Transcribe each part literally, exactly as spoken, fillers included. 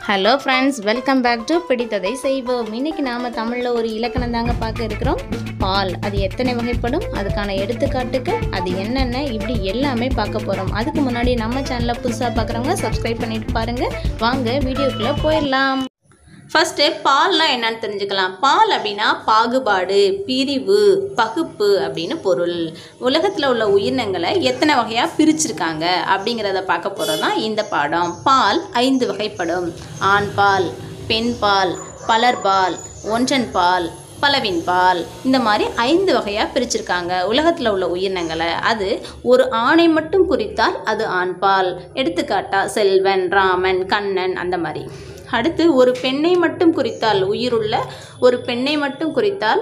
Hello friends, welcome back to பிடித்ததை செய்வோம். இன்னைக்கு நாம தமிழில் ஒரு இலக்கணம் தாங்க பார்க்க இருக்கிறோம். பால் அது எத்தனை வகைப்படும், அதுக்கான எடுத்துக்காட்டுகள் அது என்னென்ன, இப்படி எல்லாமே பார்க்க போகிறோம். அதுக்கு முன்னாடி நம்ம சேனலை புதுசாக பார்க்குறவங்க சப்ஸ்கிரைப் பண்ணிட்டு பாருங்கள். வாங்க வீடியோக்குள்ளே போயிடலாம். ஃபஸ்ட்டு பால்லாம் என்னன்னு தெரிஞ்சுக்கலாம். பால் அப்படின்னா பாகுபாடு, பிரிவு, பகுப்பு அப்படின்னு பொருள். உலகத்தில் உள்ள உயிரினங்களை எத்தனை வகையாக பிரிச்சிருக்காங்க அப்படிங்கிறத பார்க்க போகிறது தான் இந்த பாடம். பால் ஐந்து வகைப்படும். ஆண் பால், பெண் பால், பலர்பால், ஒன்றன் பால், பலவின் பால், இந்த மாதிரி ஐந்து வகையாக பிரிச்சிருக்காங்க உலகத்தில் உள்ள உயிரினங்களை. அது ஒரு ஆணை மட்டும் குறித்தால் அது ஆண் பால். எடுத்துக்காட்டா செல்வன், ராமன், கண்ணன், அந்த மாதிரி. அடுத்து ஒரு பெண்ணை மட்டும் குறித்தால், உயிருள்ள ஒரு பெண்ணை மட்டும் குறித்தால்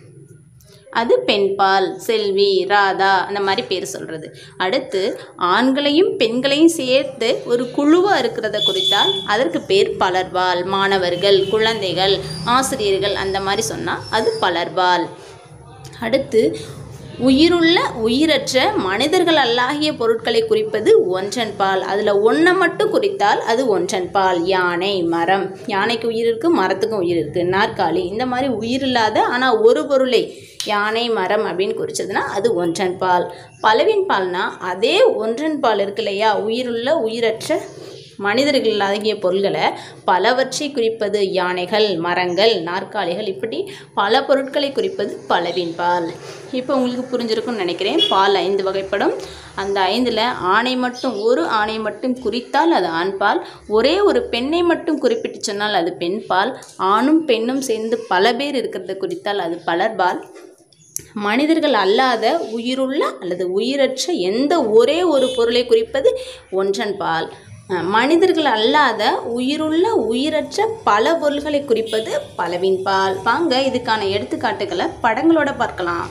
அது பெண் பால். செல்வி, ராதா, அந்த மாதிரி பேர் சொல்கிறது. அடுத்து ஆண்களையும் பெண்களையும் சேர்த்து ஒரு குழுவாக இருக்கிறத குறித்தால் அதற்கு பேர் பலர்பால். மாணவர்கள், குழந்தைகள், ஆசிரியர்கள், அந்த மாதிரி சொன்னால் அது பலர்பால். அடுத்து உயிருள்ள உயிரற்ற மனிதர்கள் அல்லாகிய பொருட்களை குறிப்பது ஒன்றன் பால். அதில் ஒன்றை மட்டும் குறித்தால் அது ஒன்றன் பால். யானை, மரம், யானைக்கு உயிர் இருக்குது, மரத்துக்கும் உயிர் இருக்குது. நாற்காலி, இந்த மாதிரி உயிர் இல்லாத ஆனால் ஒரு பொருளை யானை, மரம் அப்படின்னு குறிச்சதுன்னா அது ஒன்றன் பால். பலவின் பால்னா அதே ஒன்றன் பால் இருக்கு இல்லையா, உயிருள்ள உயிரற்ற மனிதர்கள் ஆகிய பொருள்களை பலவற்றை குறிப்பது யானைகள், மரங்கள், நாற்காலிகள், இப்படி பல பொருட்களை குறிப்பது பலவின் பால். இப்போ உங்களுக்கு புரிஞ்சிருக்கும்னு நினைக்கிறேன். பால் ஐந்து வகைப்படும். அந்த ஐந்தில் ஆணை மட்டும், ஒரு ஆணை மட்டும் குறித்தால் அது ஆண் பால். ஒரே ஒரு பெண்ணை மட்டும் குறிப்பிட்டு சொன்னால் அது பெண் பால். ஆணும் பெண்ணும் சேர்ந்து பல பேர் இருக்கிறத குறித்தால் அது பலர்பால். மனிதர்கள் அல்லாத உயிருள்ள அல்லது உயிரற்ற எந்த ஒரே ஒரு பொருளை குறிப்பது ஒன்றன் பால். மனிதர்கள் அல்லாத உயிருள்ள உயிரற்ற பல பொருள்களை குறிப்பது பலவின் பால். வாங்க இதுக்கான எடுத்துக்காட்டுகளை படங்களோட பார்க்கலாம்.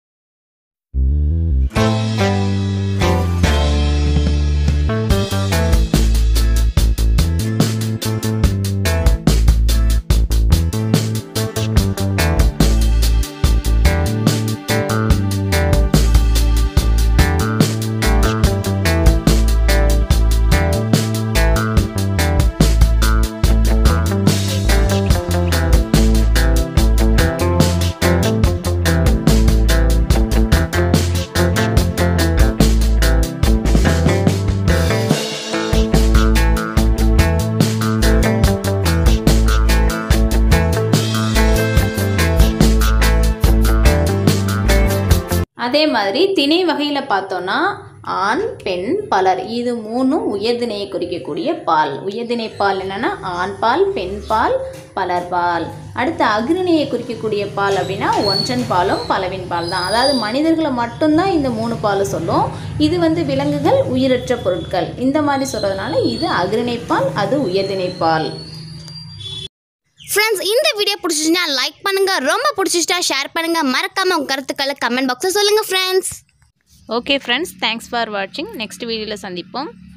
அதே மாதிரி திணை வகையில் பார்த்தோன்னா ஆண், பெண், பலர், இது மூணும் உயர்திணையை குறிக்கக்கூடிய பால். உயர்திணை பால் என்னென்னா ஆண் பால், பெண் பால், பலர் பால். அடுத்து அஃறிணையை குறிக்கக்கூடிய பால் அப்படின்னா ஒன்றன் பாலும் பலவின் பால் தான். அதாவது மனிதர்களை மட்டும்தான் இந்த மூணு பால் சொல்லும். இது வந்து விலங்குகள், உயிரற்ற பொருட்கள், இந்த மாதிரி சொல்கிறதுனால இது அஃறிணை பால், அது உயர்திணை பால். ஃப்ரெண்ட்ஸ், இந்த வீடியோ பிடிச்சிச்சுன்னா லைக் பண்ணுங்க, ரொம்ப பிடிச்சிட்டா ஷேர் பண்ணுங்க, மறக்காம உங்க கருத்துக்களை கமெண்ட் பாக்ஸில் சொல்லுங்க friends. Okay friends, thanks for வாட்சிங். நெக்ஸ்ட் வீடியோவில் சந்திப்போம்.